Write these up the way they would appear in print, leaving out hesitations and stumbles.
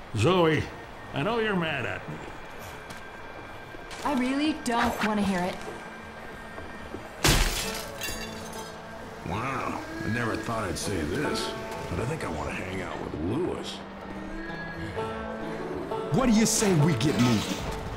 Zoe, I know you're mad at me. I really don't want to hear it. Wow, I never thought I'd say this, but I think I want to hang out with Louis. What do you say we get moving?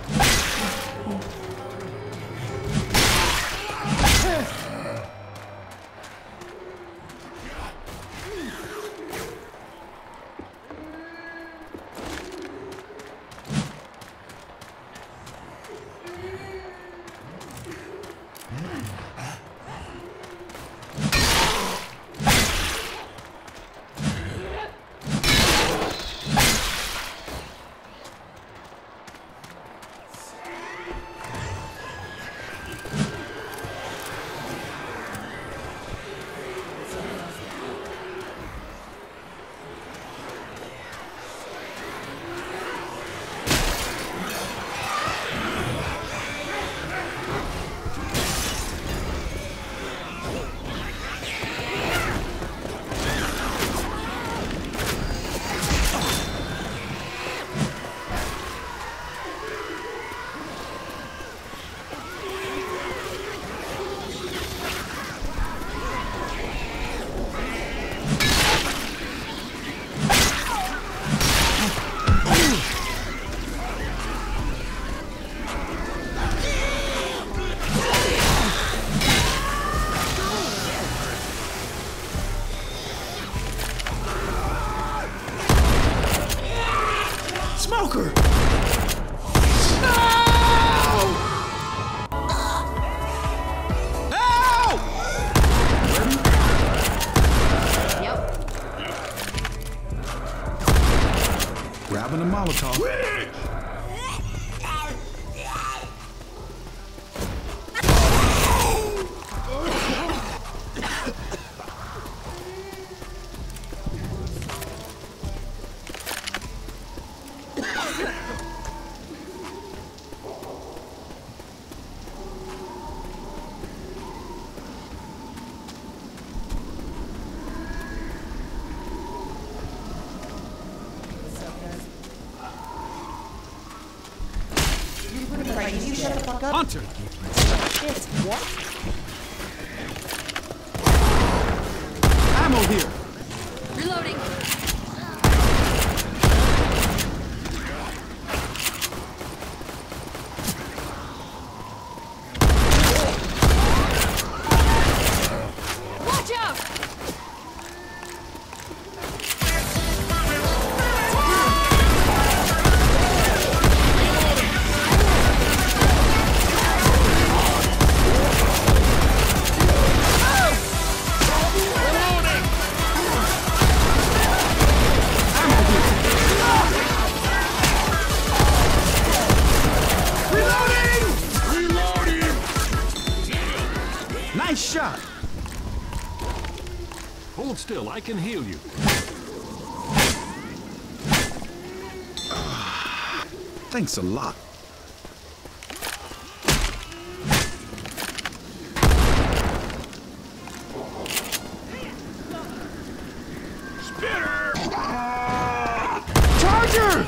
Smoker! No! Help! Yep. Grabbing a Molotov. You shut the fuck up. Hunter! Shit, what? Ammo here! Reloading. Watch out! Nice shot! Hold still, I can heal you. Thanks a lot. Spitter! Charger!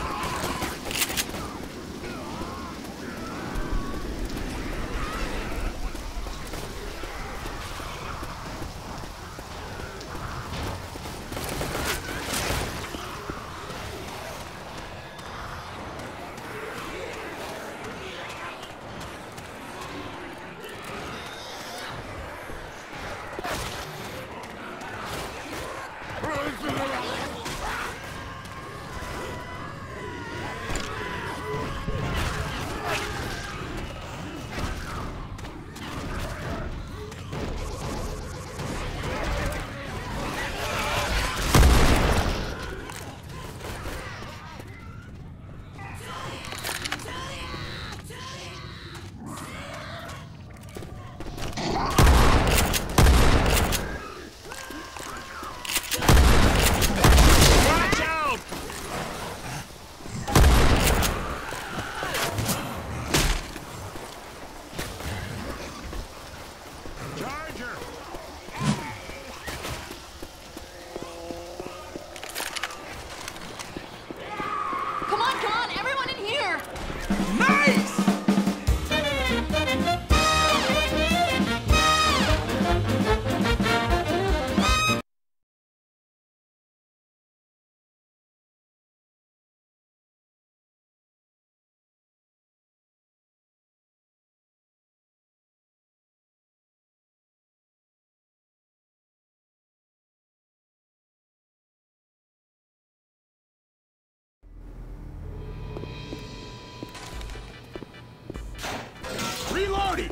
Reloading!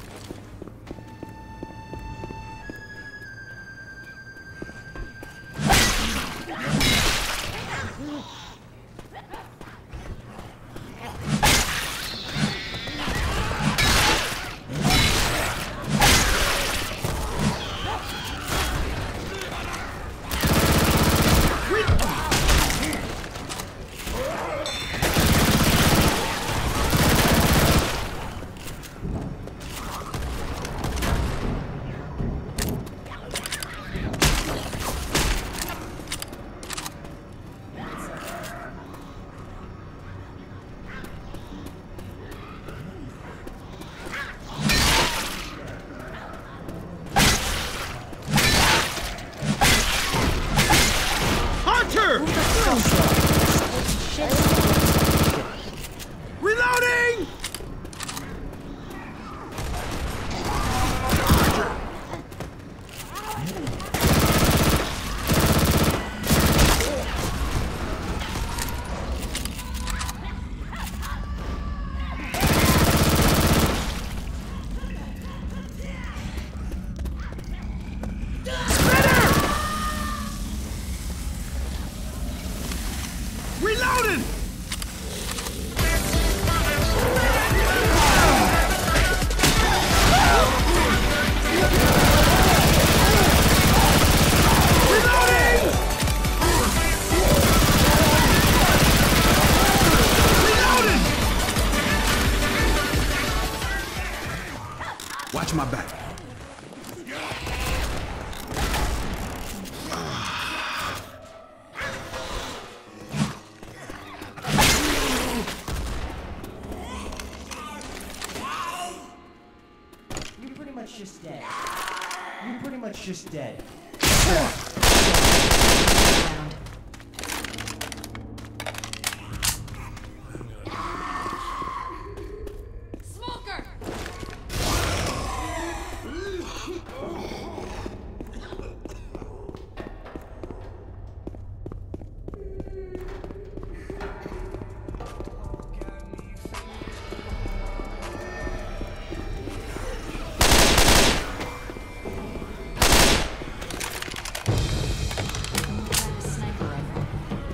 Reloading! Reloading! Watch my back. You're pretty much just dead. You're pretty much just dead. Smoker! Sniper rifle.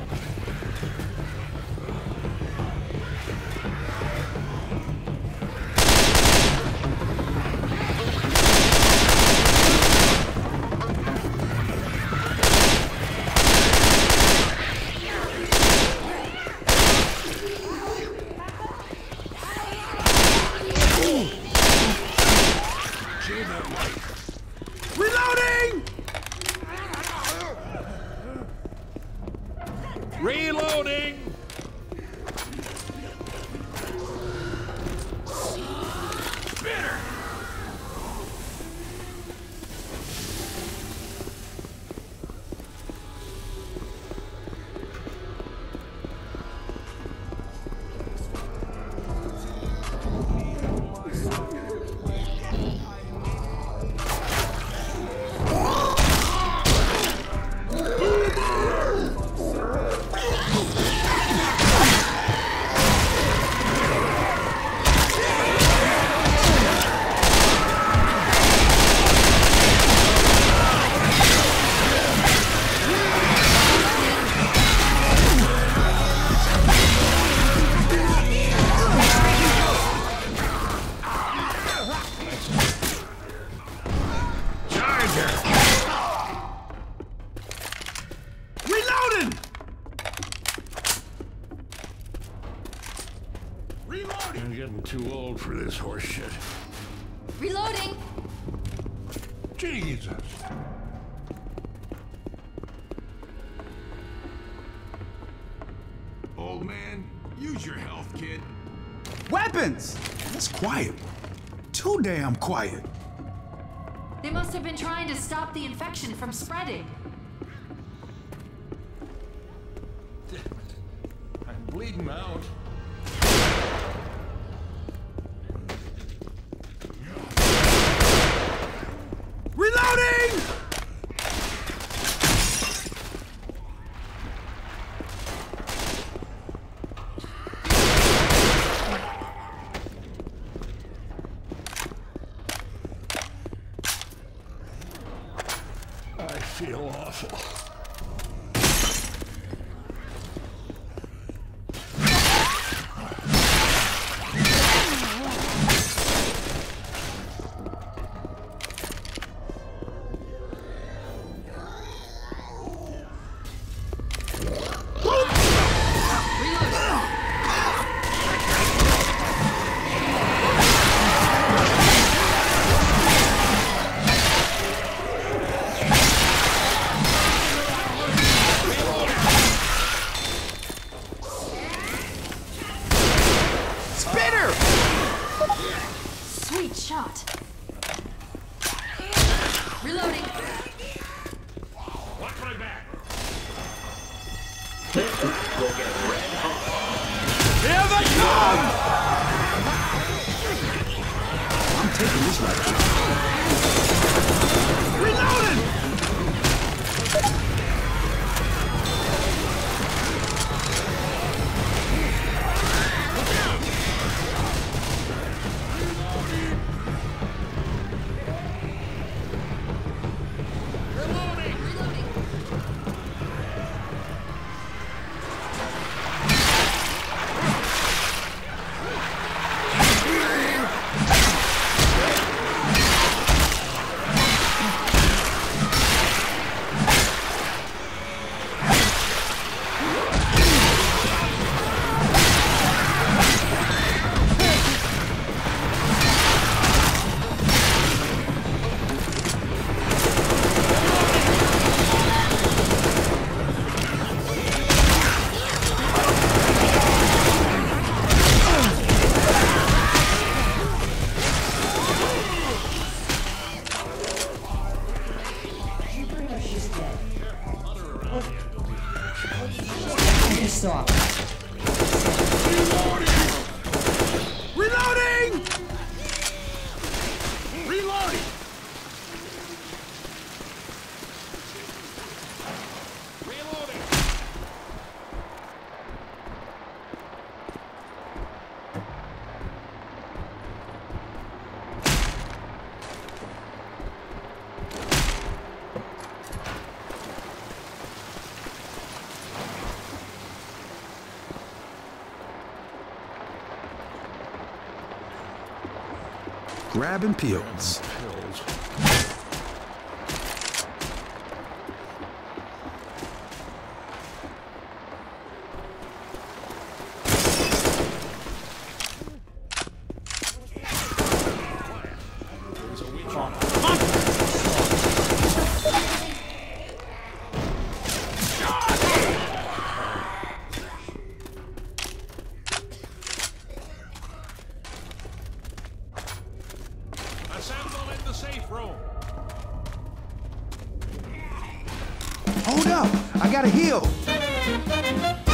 Reloading! Reloading! Reloading! I'm getting too old for this horse shit. Reloading! Jesus. Old man, use your health, kid. Weapons! That's quiet. Too damn quiet. They must have been trying to stop the infection from spreading. I'm bleeding out. Reloading! feel awful. Sweet shot. Reloading. Watch my back. Here they come! I'm taking this rifle. Reloading! Stop. Reloading! Reloading! Reloading! Grabbing pills. Pills. Assemble in the safe room. Hold up! I gotta heal!